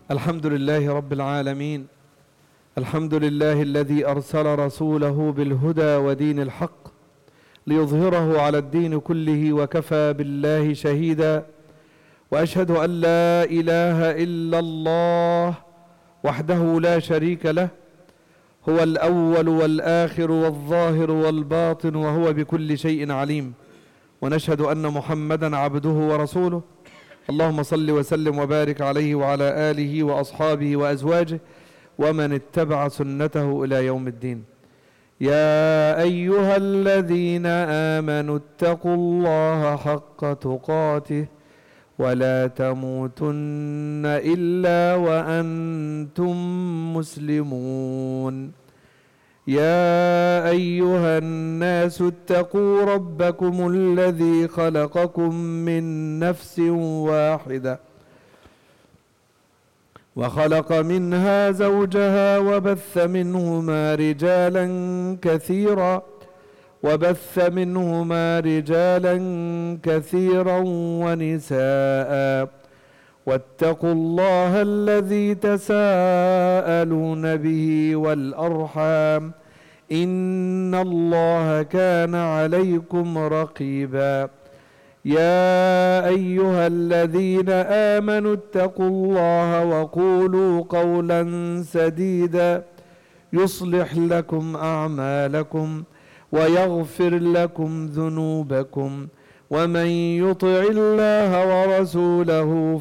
الحمد لله رب العالمين. الحمد لله الذي أرسل رسوله بالهدى ودين الحق ليظهره على الدين كله وكفى بالله شهيدا. وأشهد أن لا إله إلا الله وحده لا شريك له، هو الأول والآخر والظاهر والباطن وهو بكل شيء عليم. ونشهد أن محمدا عبده ورسوله، اللهم صل وسلم وبارك عليه وعلى آله وأصحابه وأزواجه ومن اتبع سنته إلى يوم الدين. يا أيها الذين آمنوا اتقوا الله حق تقاته ولا تموتن إلا وأنتم مسلمون. يا أيها الناس اتقوا ربكم الذي خلقكم من نفس واحدة وخلق منها زوجها وبث منهما رجالا كثيرا ونساء. واتقوا الله الذي تساءلون به والأرحام إن الله كان عليكم رقيبا. يا أيها الذين آمنوا اتقوا الله وقولوا قولا سديدا يصلح لكم أعمالكم ويغفر لكم ذنوبكم، ومن يطع الله ورسوله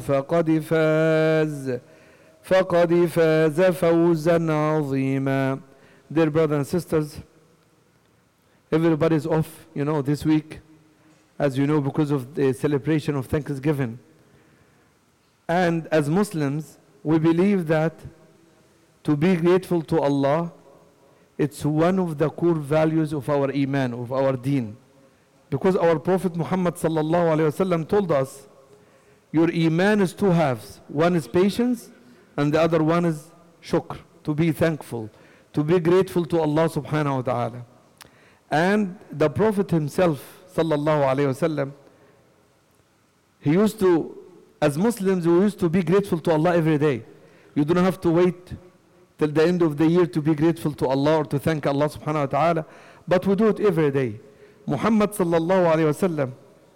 فقد فاز فوزا عظيما. Dear brothers and sisters, everybody is off, this week, as you know, because of the celebration of Thanksgiving. And as Muslims, we believe that to be grateful to Allah, it's one of the core values of our Iman, of our Deen. Because our Prophet Muhammad sallallahu alaihi wasallam told us, your Iman is two halves. One is patience, and the other one is shukr, to be thankful, to be grateful to Allah subhanahu wa ta'ala. And the Prophet himself, sallallahu alayhi wasallam, he used to, as Muslims, we used to be grateful to Allah every day. You don't have to wait till the end of the year to be grateful to Allah or to thank Allah subhanahu wa ta'ala, but we do it every day. Muhammad sallallahu alayhi wasallam,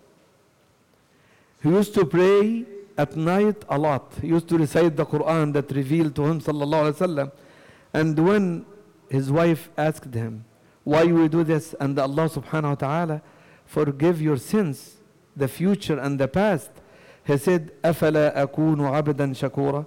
he used to pray at night a lot. He used to recite the Quran that revealed to him sallallahu alayhi wasallam. And when his wife asked him, why you do this? And Allah subhanahu wa ta'ala forgive your sins, the future and the past. He said, أَفَلَا أَكُونُ عَبْدًا شَكُورًا?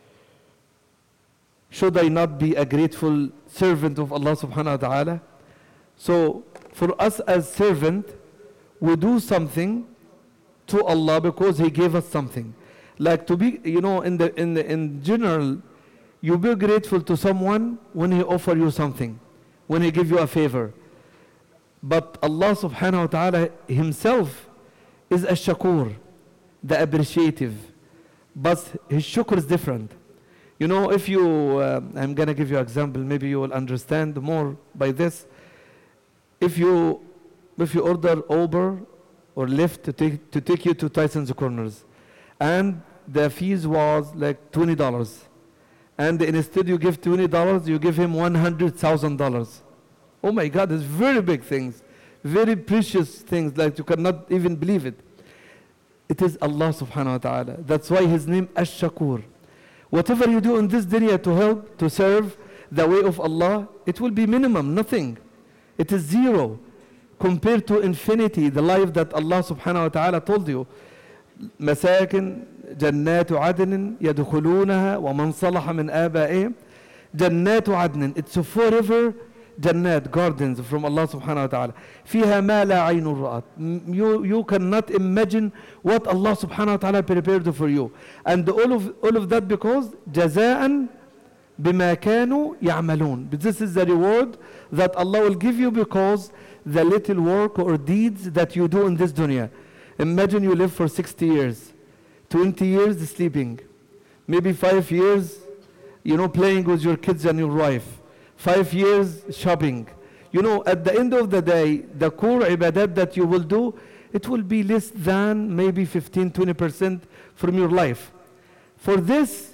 Should I not be a grateful servant of Allah subhanahu wa ta'ala? So for us as servant, we do something to Allah because He gave us something. Like to be, in general, you be grateful to someone when he offer you something, when he give you a favor. But Allah subhanahu wa ta'ala himself is a shakur, the appreciative. But his shukr is different. If you, I'm going to give you an example, maybe you will understand more by this. If you order Uber or Lyft to take you to Tyson's Corners, and the fees was like $20, and instead you give $20, you give him $100,000. Oh my God, it's very big things, very precious things, like you cannot even believe it. It is Allah subhanahu wa ta'ala. That's why his name Ash-Shakur. Whatever you do in this dunya to help, to serve the way of Allah, it will be minimum, nothing. It is zero compared to infinity, the life that Allah subhanahu wa ta'ala told you. مساكن جنات عدن يدخلونها ومن صلح من آبائهم جنات عدن. It's a forever Jannat, gardens from Allah subhanahu wa ta'ala. فيها ما لا عين رأت. You cannot imagine what Allah subhanahu wa ta'ala prepared for you. And all of that because جزاء بما كانوا يعملون. But this is the reward that Allah will give you because the little work or deeds that you do in this dunya. Imagine you live for 60 years, 20 years sleeping, maybe 5 years, playing with your kids and your wife, 5 years shopping. At the end of the day, the core ibadat that you will do, it will be less than maybe 15-20% from your life. For this,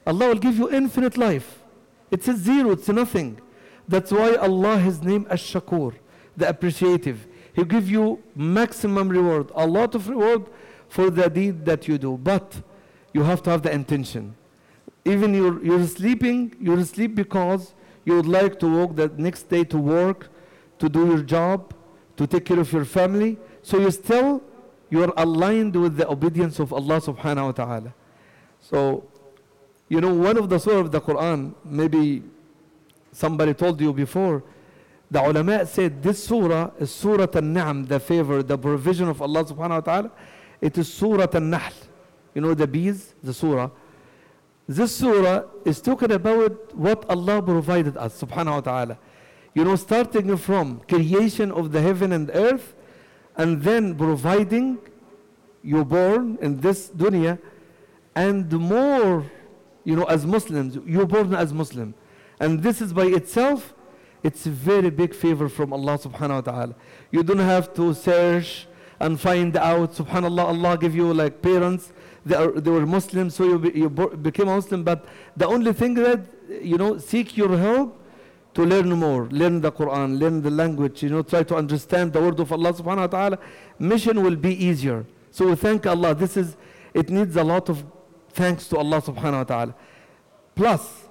Allah will give you infinite life. It's a zero, it's nothing. That's why Allah, His name Ash-Shakur, the appreciative. He'll give you maximum reward, a lot of reward for the deed that you do. But you have to have the intention. Even you're sleeping, you'll sleep because you would like to walk the next day to work, to do your job, to take care of your family. So you're aligned with the obedience of Allah subhanahu wa ta'ala. So, you know, one of the surah of the Quran, maybe somebody told you before, the ulama said this surah is Surah An-Ni'am, the favor, the provision of Allah subhanahu wa ta'ala. It is Surah An-Nahl. You know the bees, the surah. This surah is talking about what Allah provided us subhanahu wa ta'ala. You know, starting from creation of the heaven and earth, and then providing you born in this dunya, and more, you know, as Muslims, you're born as Muslim. And this is by itself, it's a very big favor from Allah subhanahu wa ta'ala. You don't have to search and find out, subhanallah, Allah give you like parents, they were Muslims, so you became a Muslim, but the only thing that, you know, seek your help to learn more, learn the Quran, learn the language, you know, try to understand the word of Allah subhanahu wa ta'ala. Mission will be easier. So we thank Allah. It needs a lot of thanks to Allah subhanahu wa ta'ala. Plus,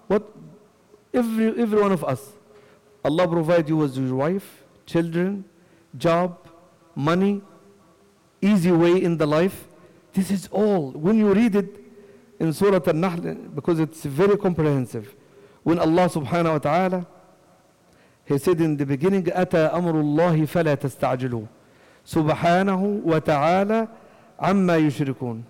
every one of us, Allah provide you with your wife, children, job, money, easy way in the life. This is all. When you read it in Surah An-Nahl, because it's very comprehensive. When Allah subhanahu wa ta'ala, He said in the beginning, أَتَى أَمْرُ اللَّهِ فَلَا تَسْتَعْجِلُوا سُبْحَانَهُ وَتَعَالَى عَمَّا يُشْرِكُونَ.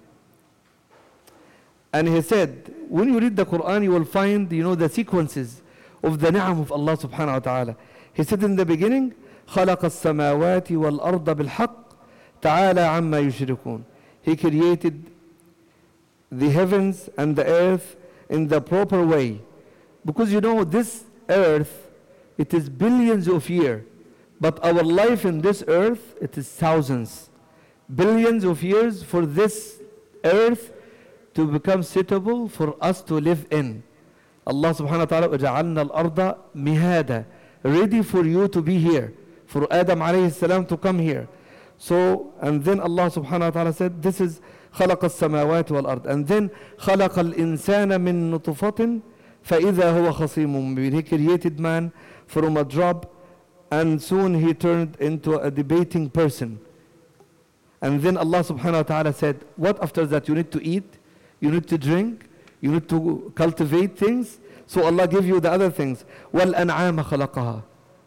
And He said, when you read the Quran, you will find, you know, the sequences of the ni'am of Allah subhanahu wa ta'ala. He said in the beginning, خَلَقَ السَّمَاوَاتِ وَالْأَرْضَ بِالْحَقِّ تَعَالَى عَمَّا يُشْرِكُونَ. He created the heavens and the earth in the proper way. Because you know, this earth, it is billions of years. But our life in this earth, it is thousands. Billions of years for this earth to become suitable for us to live in. Allah subhanahu wa ta'ala, وَجَعَلْنَا الْأَرْضَ مِهَادًا, ready for you to be here, for Adam alayhi salam to come here. So, and then Allah subhanahu wa ta'ala said, this is خَلَقَ السَّمَاوَاتِ وَالْأَرْضِ. And then خَلَقَ الْإِنسَانَ مِن نُطْفَةٍ فَإِذَا هُوَ خَصِيمٌ مُبِينٌ. He created man from a drop, and soon he turned into a debating person. And then Allah subhanahu wa ta'ala said, what after that? You need to eat, you need to drink, you need to cultivate things. So Allah give you the other things. وَالْأَنْعَامَ خَلَقَهَا.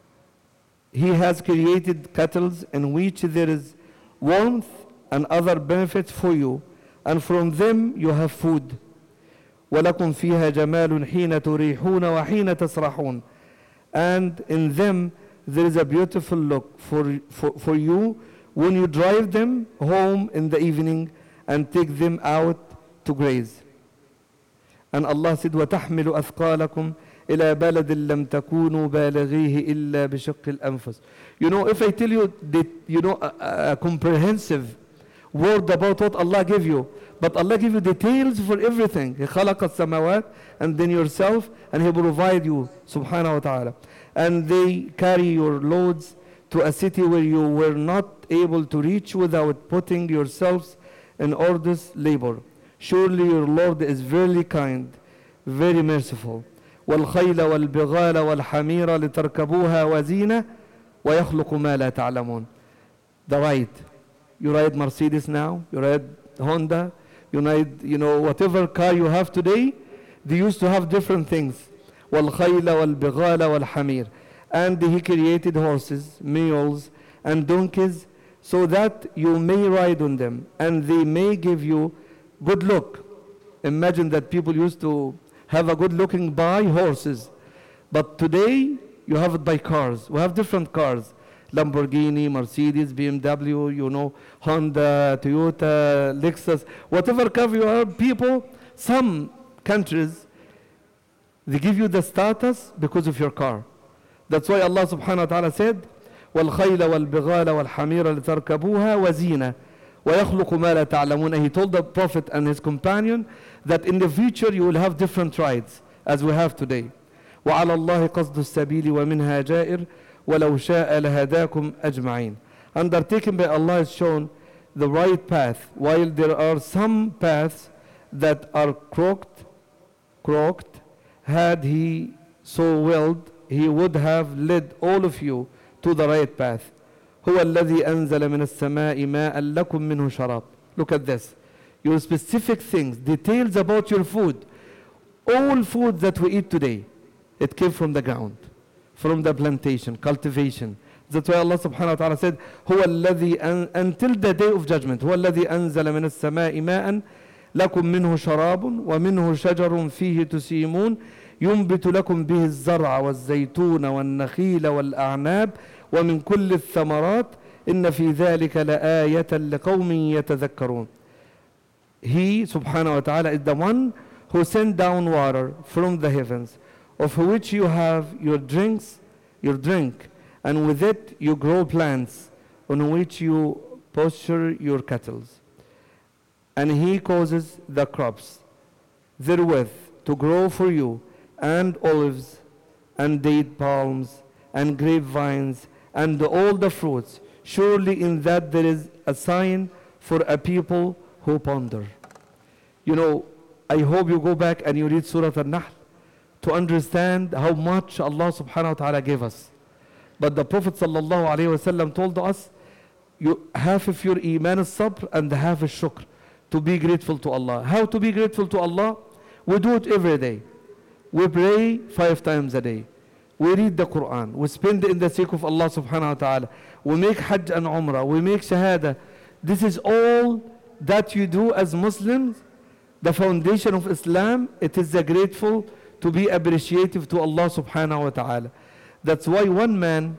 He has created cattle in which there is warmth and other benefits for you, and from them you have food. وَلَكُمْ فِيهَا جَمَالٌ حِينَ تُرِيحُونَ وَحِينَ تَسْرَحُونَ. And in them there is a beautiful look for you when you drive them home in the evening and take them out to graze. And Allah said, وَتَحْمِلُ أَثْقَالَكُمْ إِلَى بَلَدٍ لَمْ تَكُونُوا بَالِغِيهِ إِلَّا بِشِقِّ الْأَنفُسِ. You know, if I tell you that, you know, a comprehensive word about what Allah gave you, but Allah give you details for everything. He خَلَقَ السَّمَاوَاتِ, and then yourself, and He provide you, subhanahu wa ta'ala. And they carry your loads to a city where you were not able to reach without putting yourselves in arduous labor. Surely your Lord is very kind, very merciful. وَالْخَيْلَ وَالْبِغَالَ وَالْحَمِيرَ لِتَرْكَبُوهَا وَزِينَةً وَيَخْلُقُ مَا لَا تَعْلَمُونَ. The ride. You ride Mercedes now, you ride Honda, you ride, you know, whatever car you have today, they used to have different things. وَالْخَيْلَ وَالْبِغَالَ وَالْحَمِيرَ. And He created horses, mules, and donkeys, so that you may ride on them, and they may give you good look. Imagine that people used to have a good looking by horses. But today, you have it by cars. We have different cars. Lamborghini, Mercedes, BMW, you know, Honda, Toyota, Lexus. Whatever car you have, people, some countries, they give you the status because of your car. That's why Allah subhanahu wa ta'ala said, وَالْخَيْلَ وَالْبِغَالَ وَالْحَمِيرَ لِتَرْكَبُوهَا وَزِينَةً وَيَخْلُقُ مَا لَا تَعْلَمُونَ. He told the Prophet and his companion that in the future you will have different rides as we have today. وَعَلَى اللَّهِ قَصْدُ السَّبِيلِ وَمِنْهَا جَائِرٌ وَلَوْ شَاءَ لَهَدَاكُمْ أَجْمَعِينَ. Undertaken by Allah is shown the right path, while there are some paths that are crooked. Had He so willed, He would have led all of you to the right path. هو الذي أنزل من السماء ماء لكم منه شراب. Look at this. Your specific things, details about your food. All food that we eat today, it came from the ground, from the plantation, cultivation. That's why Allah subhanahu wa ta'ala said, هو الذي until the day of judgment, هو الذي أنزل من السماء ماء لكم منه شراب ومنه شجر فيه تسيمون ينبت لكم به الزرع والزيتون والنخيل والأعناب ومن كل الثمرات إن في ذلك لآية لقوم يتذكرون. He subhanahu wa ta'ala is the one who sent down water from the heavens, of which you have your drink, and with it you grow plants, on which you pasture your cattle. And He causes the crops therewith to grow for you, and olives, and date palms, and grapevines, and all the fruits. Surely in that there is a sign for a people who ponder. You know, I hope you go back and you read Surah Al-Nahl to understand how much Allah subhanahu wa ta'ala gave us. But the Prophet sallallahu alayhi wasallam told us, you half of your iman is sabr and half is shukr, to be grateful to Allah. How to be grateful to Allah? We do it every day. We pray 5 times a day. We read the Quran. We spend in the sake of Allah subhanahu wa ta'ala. We make Hajj and Umrah. We make Shahada. This is all that you do as Muslims. The foundation of Islam, it is the grateful to be appreciative to Allah subhanahu wa ta'ala. That's why one man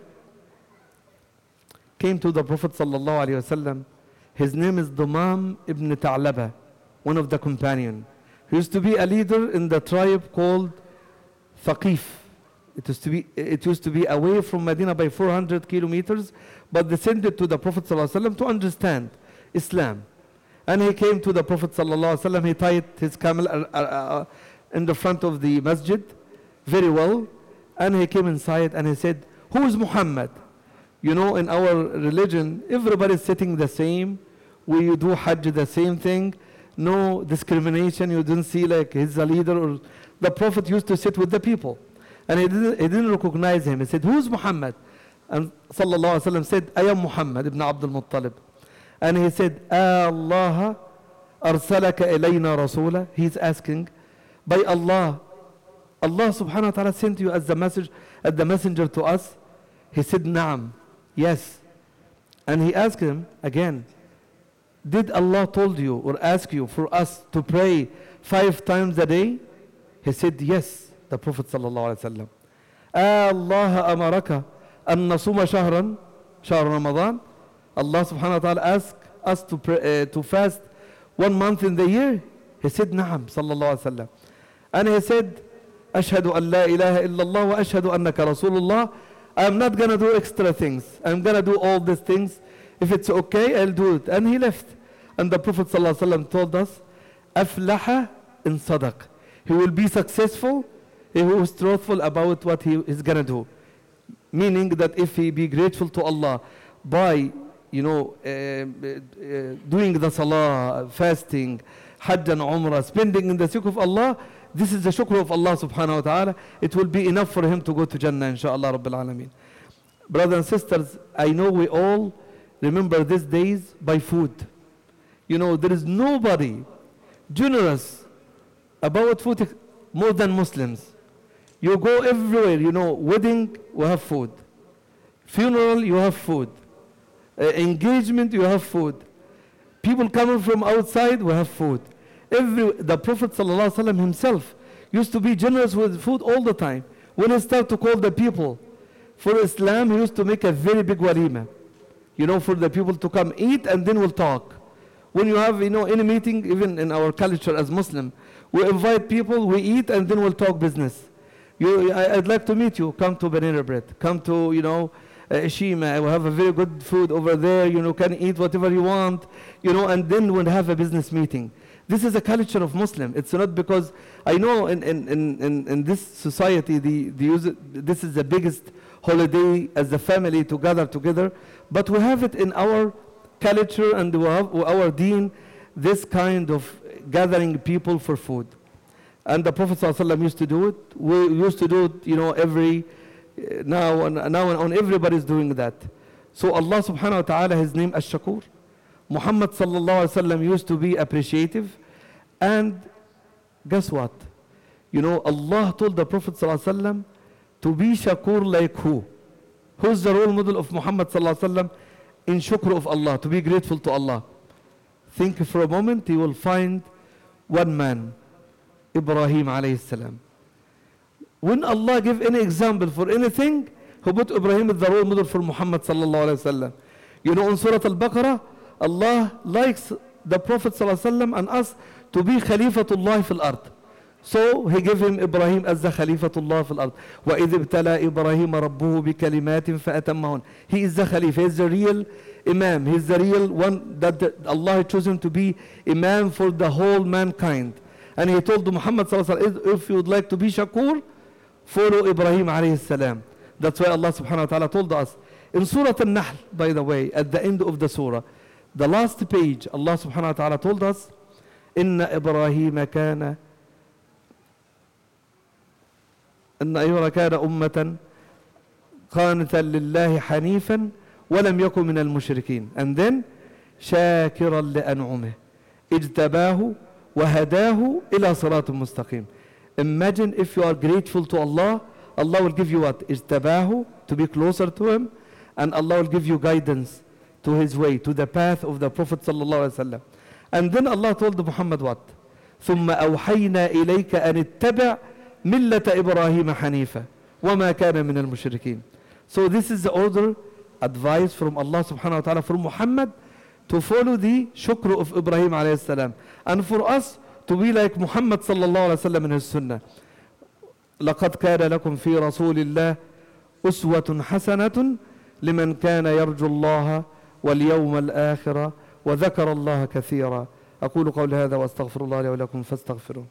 came to the Prophet sallallahu alayhi wasallam. His name is Dumam ibn Ta'laba, one of the companions. He used to be a leader in the tribe called Thaqif. It used to be away from Medina by 400 kilometers, but they sent it to the Prophet sallallahu alayhi wasallam to understand Islam. And he came to the Prophet sallallahu alaihi wasallam. He tied his camel in the front of the masjid very well, and he came inside and he said, "Who is Muhammad?" You know, in our religion, everybody is sitting the same. We do Hajj the same thing. No discrimination. You didn't see like he's a leader. Or the Prophet used to sit with the people, and he didn't recognize him. He said, "Who is Muhammad?" And sallallahu alaihi wasallam said, "I am Muhammad ibn Abdul Muttalib." And he said, Allah arsalaka ilayna rasula. He's asking, by Allah, Allah subhanahu wa ta'ala sent you as the messenger to us. He said, Naam, yes. And he asked him again, did Allah told you or ask you for us to pray 5 times a day? He said, yes. The Prophet sallallahu alaihi wasallam, Allah amaraka an nasuma shahr Ramadan. Allah subhanahu wa ta'ala asked us to fast 1 month in the year. He said, Naam, sallallahu alayhi wa sallam. And he said, Ashhadu an la ilaha illallah wa ashhadu annaka Rasulullah. I'm not going to do extra things. I'm going to do all these things. If it's okay, I'll do it. And he left. And the Prophet sallallahu alayhi wa sallam told us, Aflaha in sadaq. He will be successful if he was truthful about what he is going to do. Meaning that if he be grateful to Allah by doing the salah, fasting, hajj and umrah, spending in the sake of Allah, this is the shukr of Allah subhanahu wa ta'ala. It will be enough for him to go to Jannah, inshaAllah Rabbil Alameen. Brothers and sisters, I know we all remember these days by food. You know, there is nobody generous about food more than Muslims. You go everywhere, you know, wedding, we have food. Funeral, you have food. Engagement, you have food. People coming from outside, we have food. The Prophet ﷺ himself used to be generous with food all the time. When he started to call the people for Islam, he used to make a very big walima. You know, for the people to come eat and then we'll talk. When you have, any meeting, even in our culture as Muslim, we invite people, we eat and then we'll talk business. I'd like to meet you. Come to Banana Bread. Come to, Shima, we have a very good food over there, can eat whatever you want, and then we'll have a business meeting. This is a culture of Muslim. It's not because, I know in this society, this is the biggest holiday as a family to gather together, but we have it in our culture and our deen, this kind of gathering people for food. And the Prophet ﷺ used to do it. We used to do it, every now and on. Everybody's doing that. So Allah subhanahu wa ta'ala, His name Ash-Shakur. Muhammad sallallahu alaihi wasallam used to be appreciative. And guess what? Allah told the Prophet sallallahu alaihi wasallam to be shakur like who? Who's the role model of Muhammad sallallahu alaihi wasallam in shukr of Allah, to be grateful to Allah? Think for a moment, you will find one man, Ibrahim alayhi salam. When Allah give any example for anything, He put Ibrahim as the role model for Muhammad sallallahu alayhi wasallam. In Surah Al-Baqarah, Allah likes the Prophet sallallahu alayhi wasallam and us to be Khalifatullah fil ard. So He gave him Ibrahim as the Khalifatullah fil ard. وَإِذِ ابْتَلَى إِبْرَاهِيمَ رَبُّهُ بِكَلِمَاتٍ فَأَتَمَّهُنْ. He is the Khalifa, He is the real Imam, He is the real one that Allah has chosen to be Imam for the whole mankind. And He told Muhammad sallallahu alayhi wasallam, if you would like to be shakur, follow Ibrahim alayhi salam. That's why Allah subhanahu wa ta'ala told us in Surah Al-Nahl, by the way, at the end of the surah, the last page, Allah subhanahu wa ta'ala told us, إِنَّ إِبْرَاهِيمَ كَانَ أمة قانتا لله حنيفا ولم يكن من المشركين. And then شاكرا لأنعمه اجتباه وهداه إلى صراط مستقيم. Imagine if you are grateful to Allah, Allah will give you what? اجتباه, to be closer to Him, and Allah will give you guidance to His way, to the path of the Prophet sallallahu alaihi wasallam. And then Allah told Muhammad what? ثم أوحينا إليك أن اتبع ملة إبراهيم حنيفا وما كان من المشركين. So this is the order, advice from Allah subhanahu wa ta'ala for Muhammad to follow the shukr of Ibrahim alayhi salam, and for us to be like Muhammad sallallahu alayhi wasallam in his sunnah. لقد كان لكم في رسول الله أسوة حسنة لمن كان يرجو الله واليوم الآخر وذكر الله كثيرا. أقول قولي هذا وأستغفر الله لي ولكم فاستغفروه.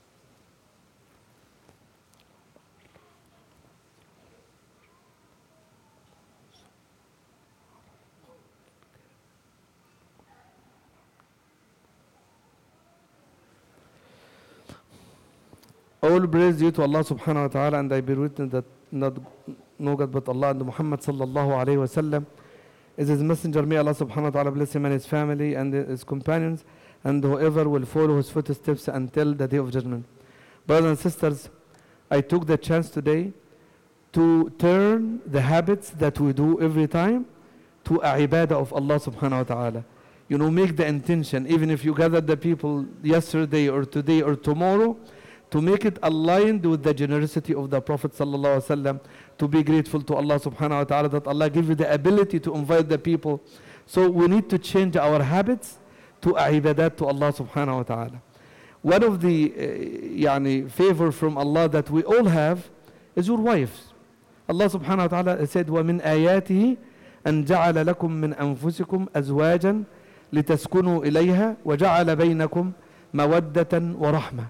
All praise due to Allah subhanahu wa ta'ala, and I bear witness that no God but Allah, and Muhammad sallallahu alayhi wa sallam is His messenger. May Allah subhanahu wa ta'ala bless him and his family and his companions and whoever will follow his footsteps until the day of judgment. Brothers and sisters, I took the chance today to turn the habits that we do every time to a ibadah of Allah subhanahu wa ta'ala. Make the intention, even if you gather the people yesterday or today or tomorrow, to make it aligned with the generosity of the Prophet sallallahu alaihi wasallam, to be grateful to Allah subhanahu wa ta'ala that Allah give you the ability to invite the people. So we need to change our habits to ibadat to Allah subhanahu wa ta'ala. One of the favor from Allah that we all have is your wives. Allah subhanahu wa ta'ala said, وَمِنْ آيَاتِهِ أَنْ جَعَلَ لَكُم مِّنْ أَنفُسِكُمْ أَزْوَاجًا لِتَسْكُنُوا إِلَيْهَا وَجَعَلَ بَيْنَكُمْ مَوَدَّةً وَرَحْمَةً.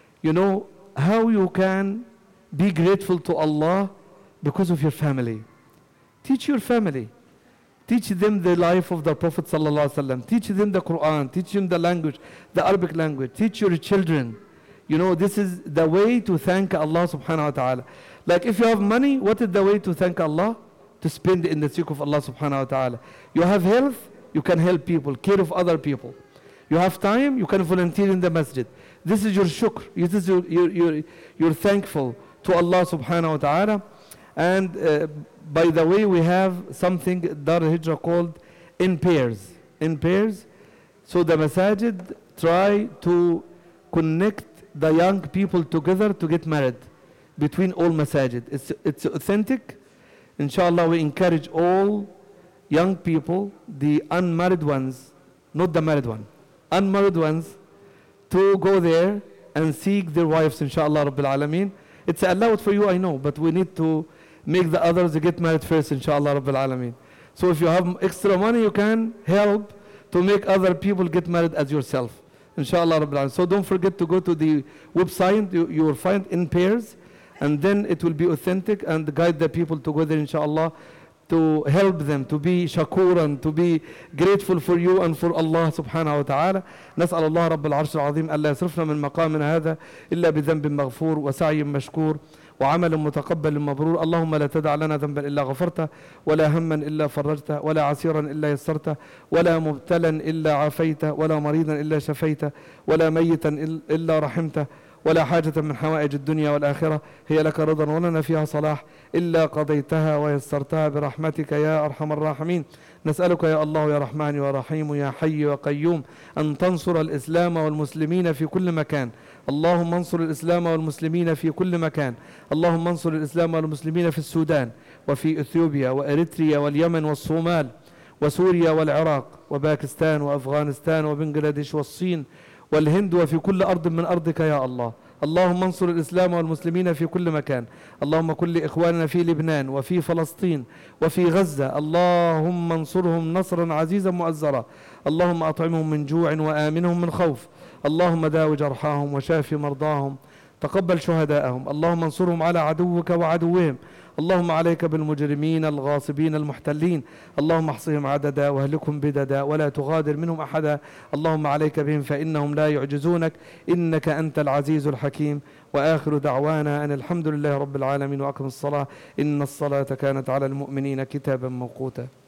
How you can be grateful to Allah because of your family. Teach your family. Teach them the life of the Prophet sallallahu alaihi wasallam. Teach them the Quran. Teach them the language, the Arabic language. Teach your children. This is the way to thank Allah subhanahu wa ta'ala. Like if you have money, what is the way to thank Allah? To spend in the sake of Allah subhanahu wa ta'ala. You have health, you can help people, care of other people. You have time, you can volunteer in the masjid. This is your shukr. This is you're thankful to Allah subhanahu wa ta'ala. And by the way, we have something Dar al-Hijrah called in pairs. In pairs. So the masajid try to connect the young people together to get married between all masajid. It's authentic. Inshallah, we encourage all young people, the unmarried ones, not the married one, unmarried ones, to go there and seek their wives, inshallah Rabbil Alameen. It's allowed for you, I know, but we need to make the others get married first, inshallah Rabbil Alameen. So if you have extra money, you can help to make other people get married as yourself, inshallah Rabbil Alameen. So don't forget to go to the website. You will find in pairs, and then it will be authentic and guide the people to go there, inshallah, to help them to be shakuran, to be grateful for you and for Allah subhanahu wa ta'ala. نسأل الله رب العرش العظيم ألا يصرفنا من مقامنا هذا إلا بذنب مغفور وسعي مشكور وعمل متقبل مبرور. اللهم لا تدع لنا ذنبا إلا غفرته، ولا هما إلا فرجته، ولا عسيرا إلا يسرته، ولا مبتلا إلا عافيته، ولا مريضا إلا شفيته، ولا ميتا إلا رحمته، ولا حاجة من حوائج الدنيا والآخرة هي لك رضا ولنا فيها صلاح إلا قضيتها ويسرتها برحمتك يا أرحم الراحمين. نسألك يا الله يا رحمن يا رحيم يا حي وقيوم أن تنصر الإسلام والمسلمين في كل مكان. اللهم انصر الإسلام والمسلمين في كل مكان. اللهم انصر الإسلام والمسلمين في السودان وفي إثيوبيا وإريتريا واليمن والصومال وسوريا والعراق وباكستان وأفغانستان وبنغلاديش والصين والهند وفي كل أرض من أرضك يا الله. اللهم انصر الإسلام والمسلمين في كل مكان. اللهم كل إخواننا في لبنان وفي فلسطين وفي غزة، اللهم انصرهم نصرا عزيزا مؤزرا. اللهم أطعمهم من جوع وآمنهم من خوف. اللهم داو جرحاهم وشاف مرضاهم، تقبل شهداءهم. اللهم انصرهم على عدوك وعدوهم. اللهم عليك بالمجرمين الغاصبين المحتلين. اللهم احصهم عددا واهلكهم بددا ولا تغادر منهم أحدا. اللهم عليك بهم فإنهم لا يعجزونك، إنك أنت العزيز الحكيم. وآخر دعوانا أن الحمد لله رب العالمين، وأقم الصلاة إن الصلاة كانت على المؤمنين كتابا موقوتا.